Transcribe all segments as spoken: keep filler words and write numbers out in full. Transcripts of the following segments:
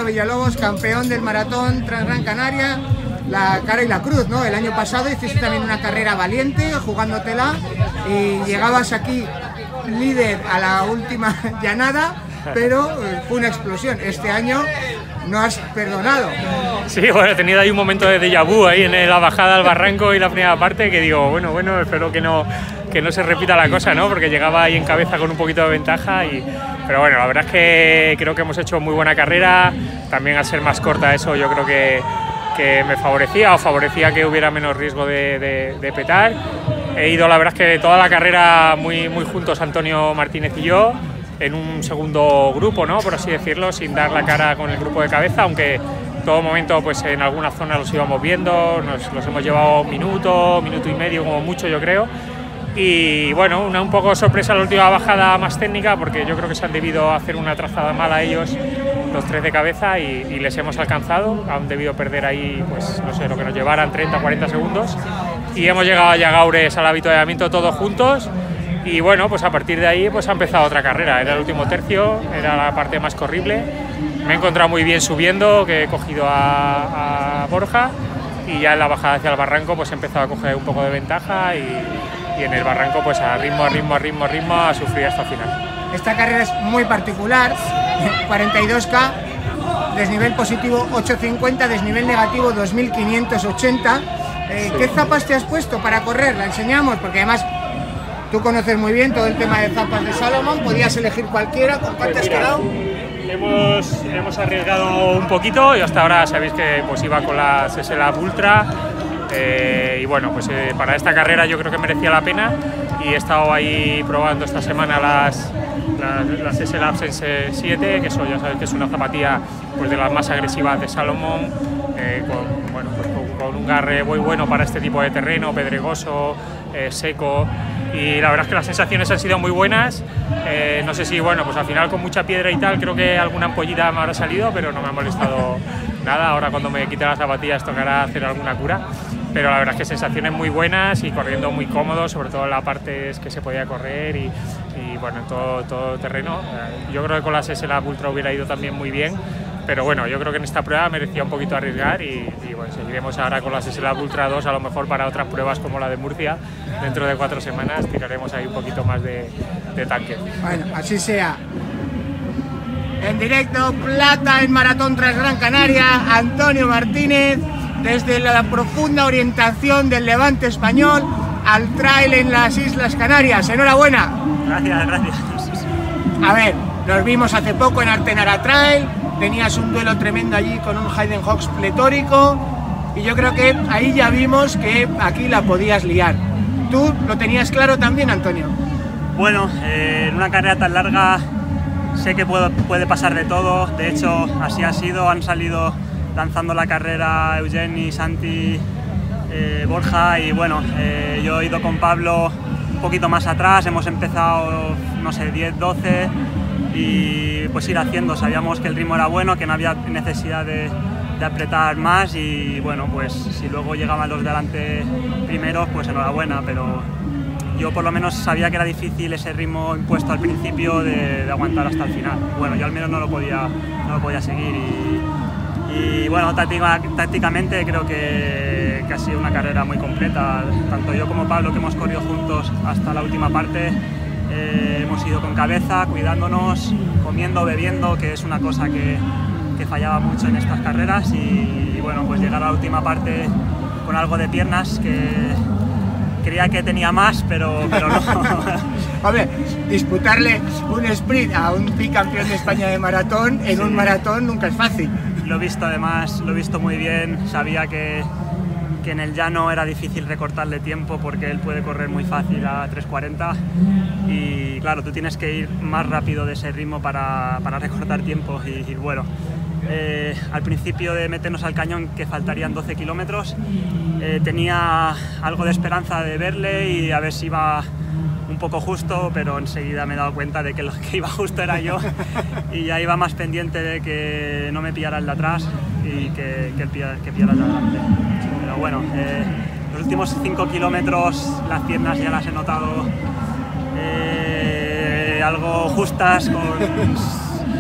Pablo Villalobos, campeón del maratón Transgran Canaria, la cara y la cruz, ¿no? El año pasado hiciste también una carrera valiente, jugándotela, y llegabas aquí líder a la última llanada, pero fue una explosión. Este año no has perdonado. Sí, bueno, he tenido ahí un momento de déjà vu ahí en la bajada al barranco y la primera parte, que digo, bueno, bueno, espero que no, que no se repita la cosa, ¿no? Porque llegaba ahí en cabeza con un poquito de ventaja, y, pero bueno, la verdad es que creo que hemos hecho muy buena carrera. También al ser más corta eso yo creo que, que me favorecía o favorecía que hubiera menos riesgo de, de, de petar. He ido, la verdad es que toda la carrera muy, muy juntos Antonio Martínez y yo, en un segundo grupo, ¿no? Por así decirlo, sin dar la cara con el grupo de cabeza, aunque en todo momento pues en alguna zona los íbamos viendo, nos los hemos llevado un minuto, minuto y medio como mucho yo creo. Y bueno, una un poco sorpresa la última bajada más técnica, porque yo creo que se han debido hacer una trazada mala ellos, los tres de cabeza, y, y les hemos alcanzado. Han debido perder ahí, pues no sé, lo que nos llevaran treinta o cuarenta segundos, y hemos llegado a Yagaures al avituallamiento todos juntos. Y bueno, pues a partir de ahí pues ha empezado otra carrera. Era el último tercio, era la parte más corrible. Me he encontrado muy bien subiendo, que he cogido a, a Borja, y ya en la bajada hacia el barranco pues he empezado a coger un poco de ventaja, y, y en el barranco pues a ritmo, a ritmo, a ritmo, a ritmo, a sufrir hasta el final. Esta carrera es muy particular, cuarenta y dos K, desnivel positivo ocho cincuenta, desnivel negativo dos mil quinientos ochenta. Eh, sí. ¿Qué zapas te has puesto para correr? La enseñamos, porque además tú conoces muy bien todo el tema de zapas de Salomon, podías elegir cualquiera. ¿Con cuál te has quedado? Hemos, hemos arriesgado un poquito, y hasta ahora sabéis que pues iba con las S L A Ultra, eh, y bueno, pues eh, para esta carrera yo creo que merecía la pena, y he estado ahí probando esta semana las, las, las S L A Sense siete, que eso ya sabéis que es una zapatilla pues de las más agresivas de Salomon, eh, con, bueno, pues con, con un garre muy bueno para este tipo de terreno, pedregoso, eh, seco. Y la verdad es que las sensaciones han sido muy buenas. Eh, no sé si, bueno, pues al final con mucha piedra y tal, creo que alguna ampollita me habrá salido, pero no me ha molestado nada. Ahora cuando me quite las zapatillas tocará hacer alguna cura. Pero la verdad es que sensaciones muy buenas y corriendo muy cómodo, sobre todo en la parte que se podía correr y, y bueno, en todo, todo terreno. Eh, yo creo que con las S L A Ultra hubiera ido también muy bien. Pero bueno, yo creo que en esta prueba merecía un poquito arriesgar, y, y bueno, seguiremos ahora con las S L A Ultra dos, a lo mejor para otras pruebas como la de Murcia. Dentro de cuatro semanas tiraremos ahí un poquito más de, de tanque. Bueno, así sea. En directo, plata en Maratón Transgran Canaria, Antonio Martínez, desde la profunda orientación del Levante español al trail en las Islas Canarias. Enhorabuena. Gracias, gracias. A ver, nos vimos hace poco en Artenara Trail. Tenías un duelo tremendo allí con un Hayden Hawks pletórico, y yo creo que ahí ya vimos que aquí la podías liar. ¿Tú lo tenías claro también, Antonio? Bueno, eh, en una carrera tan larga sé que puedo, puede pasar de todo. De hecho, así ha sido. Han salido lanzando la carrera Eugeni, Santi, eh, Borja, y bueno, eh, yo he ido con Pablo un poquito más atrás. Hemos empezado, no sé, diez, doce, y pues ir haciendo. Sabíamos que el ritmo era bueno, que no había necesidad de, de apretar más, y bueno, pues si luego llegaban los delante primeros, pues enhorabuena, pero yo por lo menos sabía que era difícil ese ritmo impuesto al principio de, de aguantar hasta el final. Bueno, yo al menos no lo podía, no lo podía seguir, y, y bueno, táctica, tácticamente creo que, que ha sido una carrera muy completa. Tanto yo como Pablo, que hemos corrido juntos hasta la última parte, Eh, hemos ido con cabeza, cuidándonos, comiendo, bebiendo, que es una cosa que, que fallaba mucho en estas carreras, y, y bueno, pues llegar a la última parte con algo de piernas, que creía que tenía más, pero, pero no. Hombre, disputarle un sprint a un bicampeón de España de maratón en sí. Un maratón nunca es fácil. Lo he visto, además, lo he visto muy bien. Sabía que que en el llano era difícil recortarle tiempo, porque él puede correr muy fácil a tres cuarenta, y claro, tú tienes que ir más rápido de ese ritmo para, para recortar tiempo. Y, y bueno, eh, al principio de meternos al cañón, que faltarían doce kilómetros, eh, tenía algo de esperanza de verle y a ver si iba un poco justo, pero enseguida me he dado cuenta de que lo que iba justo era yo, y ya iba más pendiente de que no me pillara el de atrás y que, que, el, que pillara el de adelante. Pero bueno, eh, los últimos cinco kilómetros las piernas ya las he notado eh, algo justas, con,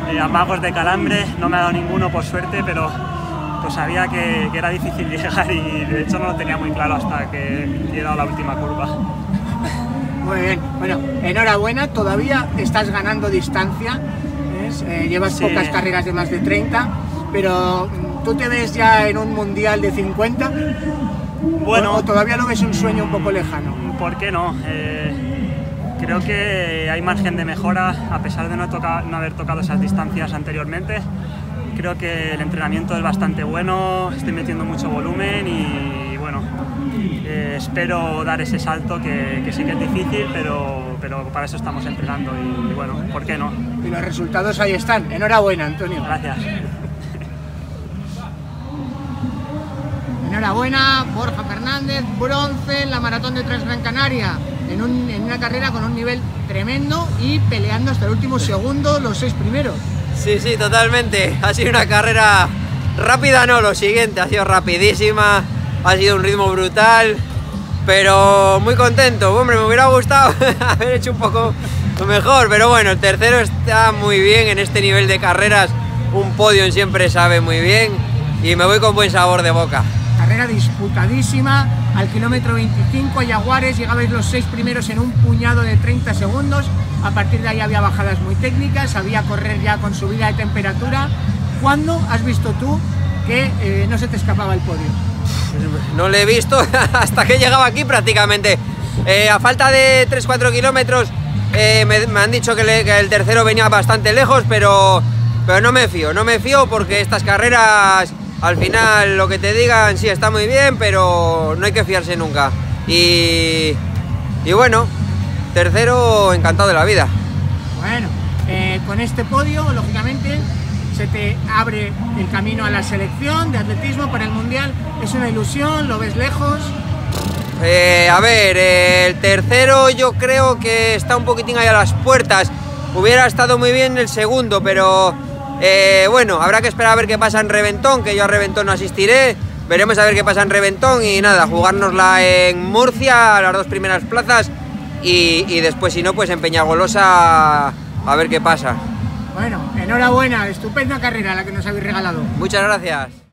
eh, amagos de calambre, no me ha dado ninguno por suerte, pero pues sabía que, que era difícil llegar y de hecho no lo tenía muy claro hasta que he llegado a la última curva. Muy bien, bueno, enhorabuena, todavía estás ganando distancia, eh, llevas sí. pocas carreras de más de treinta, pero ¿tú te ves ya en un mundial de cincuenta? Bueno, ¿O, o todavía lo ves un sueño un poco lejano? ¿Por qué no? Eh, creo que hay margen de mejora, a pesar de no, toca, no haber tocado esas distancias anteriormente. Creo que el entrenamiento es bastante bueno, estoy metiendo mucho volumen y, y bueno, eh, espero dar ese salto que, que sí que es difícil, pero, pero para eso estamos entrenando y, y bueno, ¿por qué no? Y los resultados ahí están. Enhorabuena, Antonio. Gracias. Enhorabuena, Borja Fernández, bronce en la Maratón de Transgran Canaria, en, un, en una carrera con un nivel tremendo y peleando hasta el último segundo los seis primeros. Sí, sí, totalmente. Ha sido una carrera rápida, no, lo siguiente, ha sido rapidísima, ha sido un ritmo brutal, pero muy contento. Hombre, me hubiera gustado haber hecho un poco mejor, pero bueno, el tercero está muy bien en este nivel de carreras, un podio siempre sabe muy bien y me voy con buen sabor de boca. Carrera disputadísima, al kilómetro veinticinco a Yaguares llegabais los seis primeros en un puñado de treinta segundos, a partir de ahí había bajadas muy técnicas, había correr ya con subida de temperatura. ¿Cuándo has visto tú que eh, no se te escapaba el podio? No lo he visto hasta que llegaba aquí prácticamente, eh, a falta de tres cuatro kilómetros eh, me, me han dicho que, le, que el tercero venía bastante lejos, pero, pero no me fío, no me fío porque estas carreras al final lo que te digan sí está muy bien, pero no hay que fiarse nunca. Y, y bueno, tercero encantado de la vida. Bueno, eh, con este podio, lógicamente, se te abre el camino a la selección de atletismo para el Mundial. ¿Es una ilusión? ¿Lo ves lejos? Eh, a ver, eh, el tercero yo creo que está un poquitín ahí a las puertas. Hubiera estado muy bien el segundo, pero... Eh, bueno, habrá que esperar a ver qué pasa en Reventón, que yo a Reventón no asistiré. Veremos a ver qué pasa en Reventón y nada, jugárnosla en Murcia, las dos primeras plazas y, y después si no, pues en Peñagolosa a ver qué pasa. Bueno, enhorabuena, estupenda carrera la que nos habéis regalado. Muchas gracias.